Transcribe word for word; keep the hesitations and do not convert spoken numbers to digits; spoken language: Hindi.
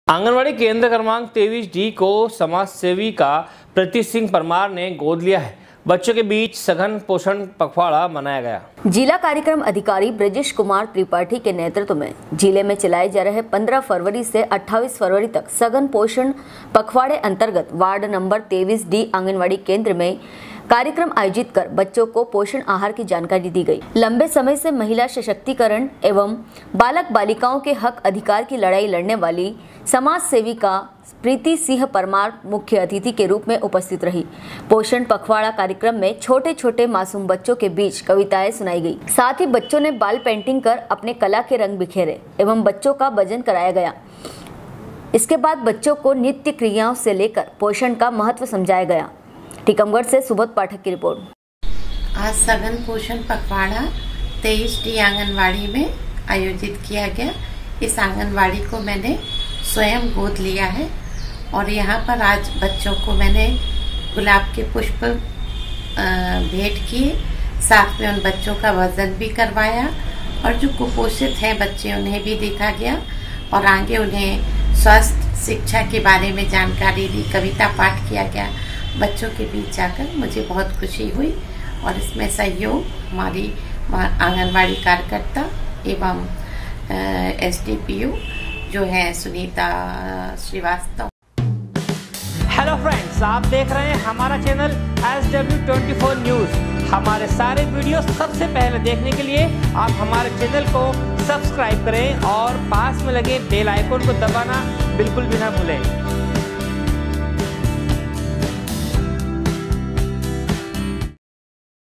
आंगनवाड़ी केंद्र क्रमांक तेईस डी को समाज सेविका प्रीति सिंह परमार ने गोद लिया है। बच्चों के बीच सघन पोषण पखवाड़ा मनाया गया। जिला कार्यक्रम अधिकारी ब्रजेश कुमार त्रिपाठी के नेतृत्व में जिले में चलाए जा रहे पंद्रह फरवरी से अट्ठाईस फरवरी तक सघन पोषण पखवाड़े अंतर्गत वार्ड नंबर तेईस डी आंगनवाड़ी केंद्र में कार्यक्रम आयोजित कर बच्चों को पोषण आहार की जानकारी दी गई। लंबे समय से महिला सशक्तिकरण एवं बालक बालिकाओं के हक अधिकार की लड़ाई लड़ने वाली समाज सेविका प्रीति सिंह परमार मुख्य अतिथि के रूप में उपस्थित रही। पोषण पखवाड़ा कार्यक्रम में छोटे छोटे मासूम बच्चों के बीच कविताएं सुनाई गई। साथ ही बच्चों ने बाल पेंटिंग कर अपने कला के रंग बिखेरे एवं बच्चों का भजन कराया गया। इसके बाद बच्चों को नित्य क्रियाओं से लेकर पोषण का महत्व समझाया गया। टीकमगढ़ से सुबोध पाठक की रिपोर्ट। आज सघन पोषण पखवाड़ा तेईस डी आंगनवाड़ी में आयोजित किया गया। इस आंगनवाड़ी को मैंने स्वयं गोद लिया है और यहाँ पर आज बच्चों को मैंने गुलाब के पुष्प भेंट किए, साथ में उन बच्चों का वजन भी करवाया और जो कुपोषित हैं बच्चे उन्हें भी देखा गया और आगे उन्हें स्वास्थ्य शिक्षा के बारे में जानकारी दी, कविता पाठ किया गया। बच्चों के बीच जाकर मुझे बहुत खुशी हुई और इसमें सहयोग हमारी आंगनवाड़ी कार्यकर्ता एवं एस डी पी ओ जो है सुनीता श्रीवास्तव। हेलो फ्रेंड्स, आप देख रहे हैं हमारा channel S W twenty four news. हमारे सारे वीडियो सबसे पहले देखने के लिए आप हमारे चैनल को सब्सक्राइब करें और पास में लगे बेल आइकन को दबाना बिल्कुल भी ना भूलें।